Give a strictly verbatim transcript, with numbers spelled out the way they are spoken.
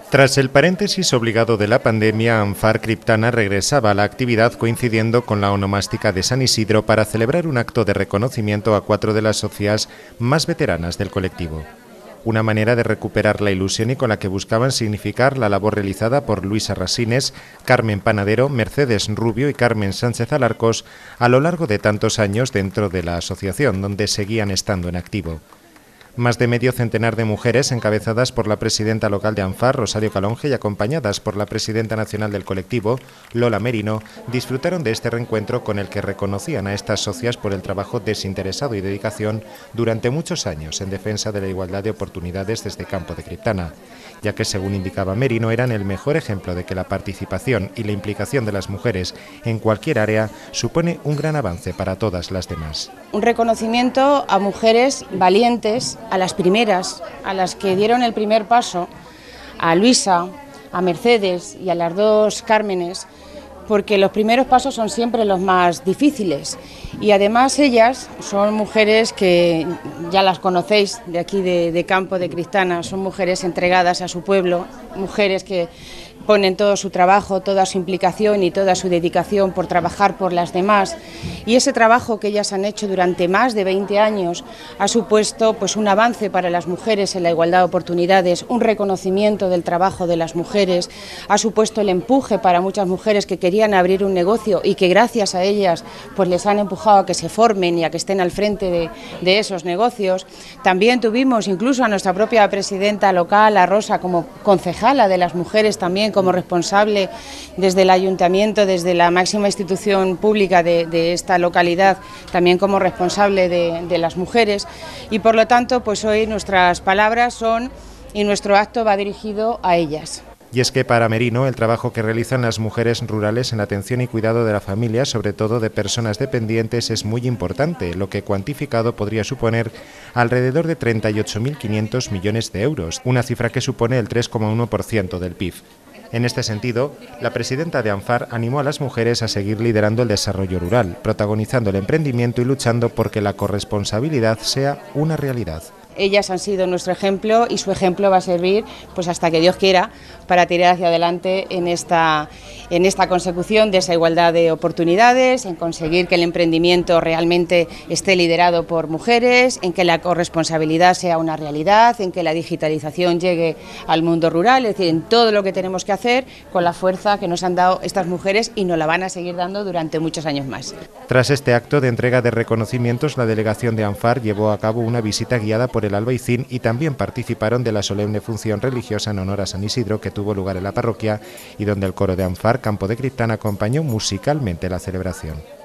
Tras el paréntesis obligado de la pandemia, Anfar Criptana regresaba a la actividad coincidiendo con la onomástica de San Isidro para celebrar un acto de reconocimiento a cuatro de las socias más veteranas del colectivo. Una manera de recuperar la ilusión y con la que buscaban significar la labor realizada por Luisa Rasines, Carmen Panadero, Mercedes Rubio y Carmen Sánchez Alarcos a lo largo de tantos años dentro de la asociación, donde seguían estando en activo. Más de medio centenar de mujeres, encabezadas por la presidenta local de Anfar, Rosario Calonge, y acompañadas por la presidenta nacional del colectivo, Lola Merino, disfrutaron de este reencuentro con el que reconocían a estas socias por el trabajo desinteresado y dedicación durante muchos años en defensa de la igualdad de oportunidades desde Campo de Criptana, ya que, según indicaba Merino, eran el mejor ejemplo de que la participación y la implicación de las mujeres en cualquier área supone un gran avance para todas las demás. Un reconocimiento a mujeres valientes, a las primeras, a las que dieron el primer paso, a Luisa, a Mercedes y a las dos Cármenes, porque los primeros pasos son siempre los más difíciles y además ellas son mujeres que ya las conocéis de aquí de, de Campo de Criptana, son mujeres entregadas a su pueblo, mujeres que ponen todo su trabajo, toda su implicación y toda su dedicación por trabajar por las demás, y ese trabajo que ellas han hecho durante más de veinte años ha supuesto pues un avance para las mujeres en la igualdad de oportunidades, un reconocimiento del trabajo de las mujeres, ha supuesto el empuje para muchas mujeres que querían abrir un negocio y que gracias a ellas pues les han empujado a que se formen y a que estén al frente de, de esos negocios. También tuvimos incluso a nuestra propia presidenta local, a Rosa, como concejala de las mujeres también, como responsable desde el ayuntamiento, desde la máxima institución pública de, de esta localidad, también como responsable de, de las mujeres, y por lo tanto pues hoy nuestras palabras son y nuestro acto va dirigido a ellas. Y es que para Merino el trabajo que realizan las mujeres rurales en la atención y cuidado de la familia, sobre todo de personas dependientes, es muy importante, lo que cuantificado podría suponer alrededor de treinta y ocho mil quinientos millones de euros, una cifra que supone el tres coma uno por ciento del P I B. En este sentido, la presidenta de Anfar animó a las mujeres a seguir liderando el desarrollo rural, protagonizando el emprendimiento y luchando por que la corresponsabilidad sea una realidad. Ellas han sido nuestro ejemplo y su ejemplo va a servir pues hasta que Dios quiera para tirar hacia adelante en esta, en esta consecución de esa igualdad de oportunidades, en conseguir que el emprendimiento realmente esté liderado por mujeres, en que la corresponsabilidad sea una realidad, en que la digitalización llegue al mundo rural, es decir, en todo lo que tenemos que hacer con la fuerza que nos han dado estas mujeres y nos la van a seguir dando durante muchos años más. Tras este acto de entrega de reconocimientos, la delegación de Anfar llevó a cabo una visita guiada por el Albaicín y también participaron de la solemne función religiosa en honor a San Isidro que tuvo lugar en la parroquia y donde el coro de Anfar Campo de Criptana acompañó musicalmente la celebración.